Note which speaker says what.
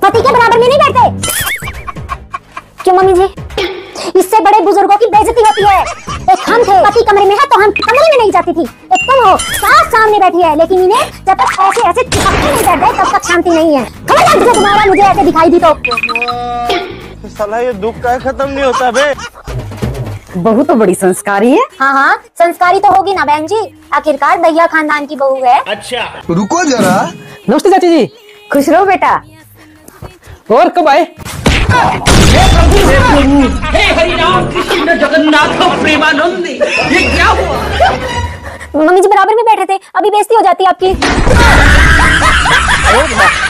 Speaker 1: पति के बराबर में नहीं बैठते। क्यों मम्मी जी? इससे बड़े बुजुर्गों की बेइज्जती होती है। एक हम थे, पति कमरे में है तो हम कमरे में नहीं जाती थी। एक तुम हो, सास सामने बैठी है, लेकिन इन्हें जब तक ऐसे ऐसे चिपकते नहीं बैठ गए तब तक शांति नहीं है। खबरदार जो तुम्हारा मुझे ऐसे दिखाई दी तो
Speaker 2: साला ये दुख का खत्म नहीं होता बे।
Speaker 3: बहू तो बड़ी संस्कारी है।
Speaker 1: हाँ हाँ, संस्कारी तो होगी ना बहन जी, आखिरकार दैया खानदान की बहू है।
Speaker 2: अच्छा
Speaker 4: रुको जरा।
Speaker 5: नमस्ते चाची जी।
Speaker 3: खुश रहो बेटा।
Speaker 5: और कब आए?
Speaker 6: हे हरि राम कृष्ण जगन्नाथ प्रेमानंद, ये क्या हुआ?
Speaker 1: मम्मी जी बराबर में बैठे थे, अभी बेइज्जती हो जाती है आपकी।